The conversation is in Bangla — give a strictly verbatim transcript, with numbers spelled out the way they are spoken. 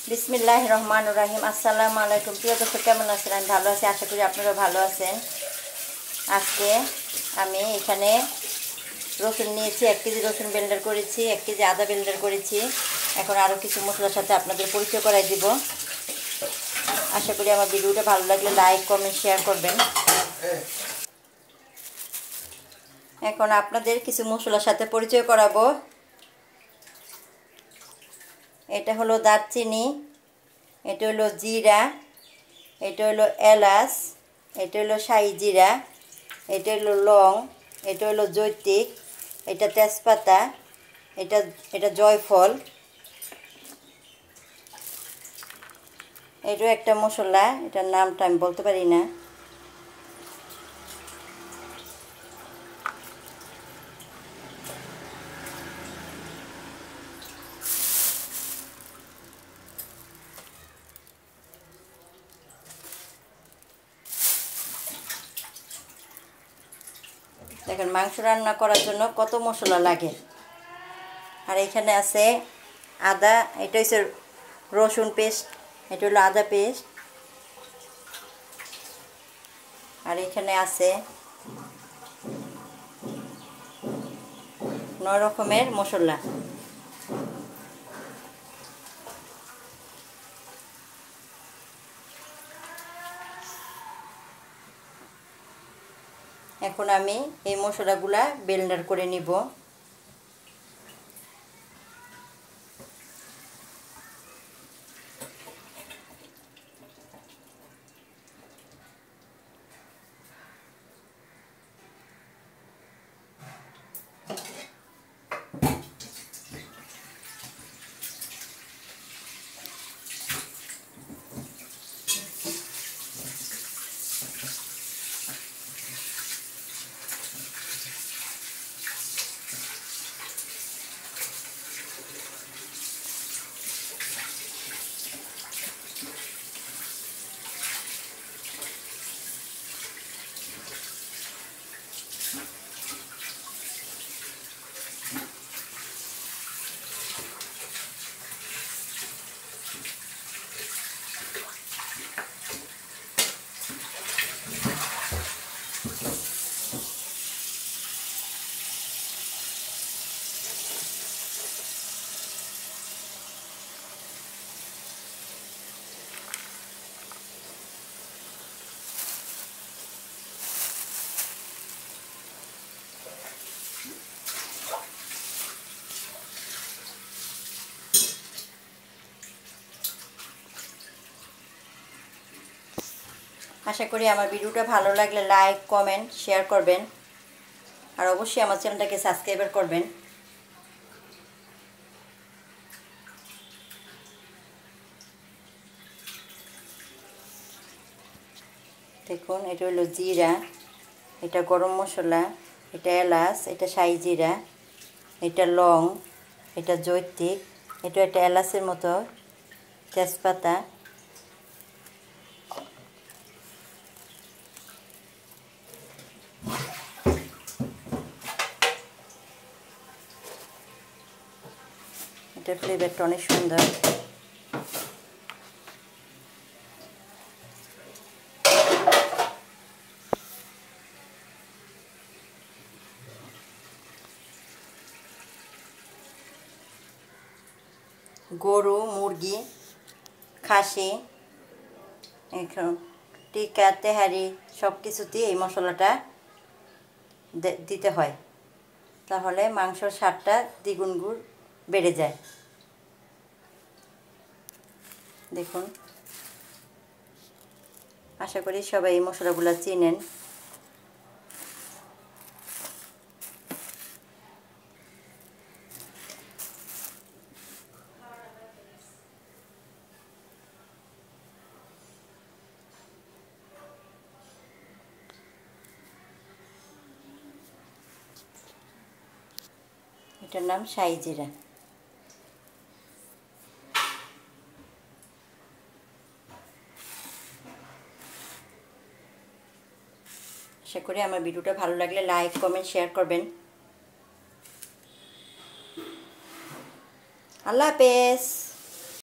বিসমিল্লাহির রহমানির রহিম। আসসালামু আলাইকুম। প্রিয় দর্শক, কেমন আছেন? আমি ভালো আছি, আশা করি আপনারা ভালো আছেন। আজকে আমি এখানে রসুন নিয়েছি, এক কেজি রসুন ব্লেন্ডার করেছি, এক কেজি আদা ব্লেন্ডার করেছি। এখন আরও কিছু মশলার সাথে আপনাদের পরিচয় করাই দিব। আশা করি আমার ভিডিওটা ভালো লাগলে লাইক কমেন্ট শেয়ার করবেন। এখন আপনাদের কিছু মশলার সাথে পরিচয় করাবো। এটা হলো দারচিনি, এটা হলো জিরা, এটা হলো এলাচ, এটা হলো শাহি জিরা, এটা হলো লং, এটা হলো জৈত্রিক, এটা তেজপাতা, এটা এটা জয়ফল। এটাও একটা মশলা, এটার নামটা আমি বলতে পারি না। দেখেন মাংস রান্না করার জন্য কত মশলা লাগে। আর এখানে আছে আদা, এটা হচ্ছে রসুন পেস্ট, এটা হলো আদা পেস্ট। আর এখানে আছে নয় রকমের মশলা। এখন আমি এই মশলাগুলা ব্লেন্ডার করে নিব। আশা করি আমার ভিডিওটা ভালো লাগলে লাইক কমেন্ট শেয়ার করবেন। আর অবশ্যই আমার চ্যানেলটাকে সাবস্ক্রাইব করবেন। দেখুন, এটা হলো জিরা, এটা গরম মশলা, এটা এলাচ, এটা শাহি জিরা, এটা লং, এটা জৈত্রিক, এটা একটা এলাচের মতো, তেজপাতা, এটার ফ্লেভারটা অনেক সুন্দর। গরু, মুরগি, খাসি, এখন টিকা, তেহারি সব কিছুতেই এই মশলাটা দিতে হয়, তাহলে মাংসর স্বাদটা দ্বিগুণ গুণ বেড়ে যায়। দেখুন, আশা করি সবাই এই মশলাগুলো চিনেন। এটার নাম শাহি জিরা। আশা করি আমার ভিডিওটা ভালো লাগলে লাইক কমেন্ট শেয়ার করবেন। আল্লাহ হাফেজ।